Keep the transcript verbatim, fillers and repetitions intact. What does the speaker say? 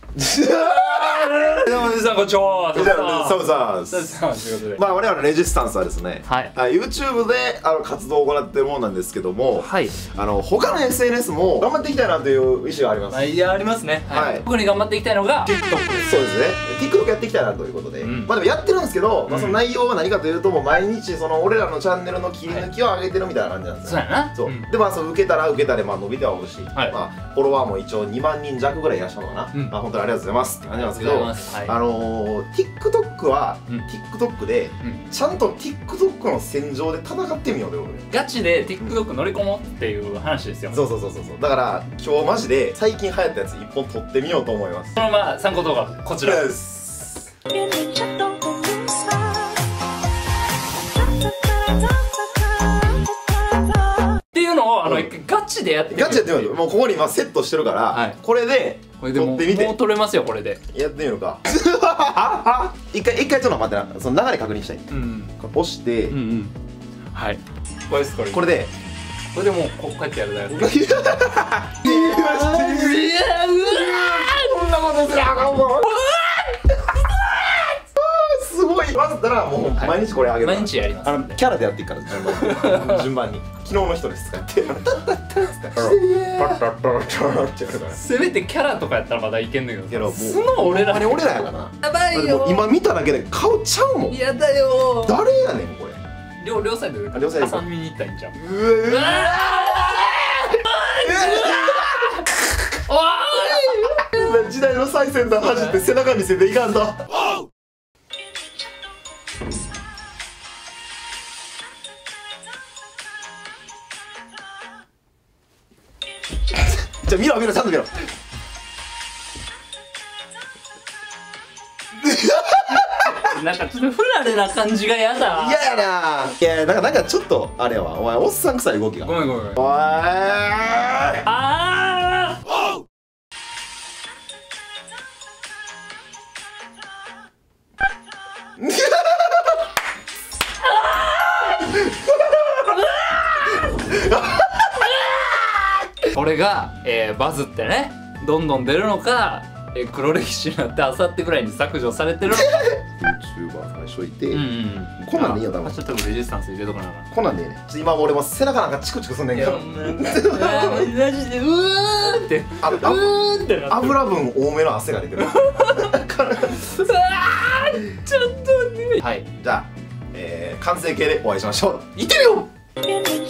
どうも皆さんこんにちは。 サムさん。 サムさんということで、 まあ我々レジスタンスはですね、 はい、 YouTube であの活動を行っているものなんですけども、 はい、 あの他の エスエヌエス も頑張っていきたいなという意思があります。 いやありますね。はい。特に頑張っていきたいのが TikTok です。 そうですね。TikTok やっていきたいなということで、まあでもやってるんですけど、まあその内容は何かというともう毎日その俺らのチャンネルの切り抜きを上げてるみたいな感じなんですよ。 そうやな。 そう。でまあそう受けたら受けたでまあ伸びてはおるし、まあフォロワーも一応にまんにん弱ぐらいいらっしゃるのかな。まあ本当にありがとうございますって感じなんですけど、あの TikTok は TikTok でちゃんと TikTok の戦場で戦ってみようということで、 ガチで TikTok 乗り込もうっていう話ですよ。 そうそうそうそう。だから今日マジで最近流行ったやつ一本撮ってみようと思います。 そのまま参考動画こちらです。っていうのをあの一回ガチでやってみる。 ガチでやってみよう。もうここに今セットしてるからこれで撮ってみて。 もう撮れますよこれで。 やってみるか。一回一回ちょっと待ってな、その流れ確認したい。押してはい、これです。これこれでこれでもうこうやってやるだよ。 こんなことすりゃあかんもん。すごい。まずったらもう毎日これあげる。 毎日やります。 あのキャラでやっていくから順番に順番に。昨日の人です使って。 せめてキャラとかやったらまだいけんだけど、素の俺らあれ俺らやからな。 やばいよ。 今見ただけで顔ちゃうもん。 やだよ。 誰やねんこれ。 両両サイドで両サイド挟みに行ったらいいんちゃう。 うわおい。時代の最先端走って背中見せていかんと。じゃあ見ろ見ろちゃんと見ろ。 なんかちょっと不慣れな感じがやだ。 嫌やな。いやなんかなんかちょっとあれやわ。お前おっさん臭い動きが。 ごめんごめんごめん。 おい。 ああ。これが、えー、バズってねどんどん出るのか、えー、黒歴史になってあさってぐらいに削除されてるのか。 YouTuber 探しといて、 こんなんでいいよ多分。 ちょっとレジスタンス入れとかな。 こんなんでいいね。今俺も背中なんかチクチクすんねんけど、 マジでうーってあのうーって油分多めの汗が出てる。 ちょっとね。はい、 じゃあ、えー、完成形でお会いしましょう。 いってみよう。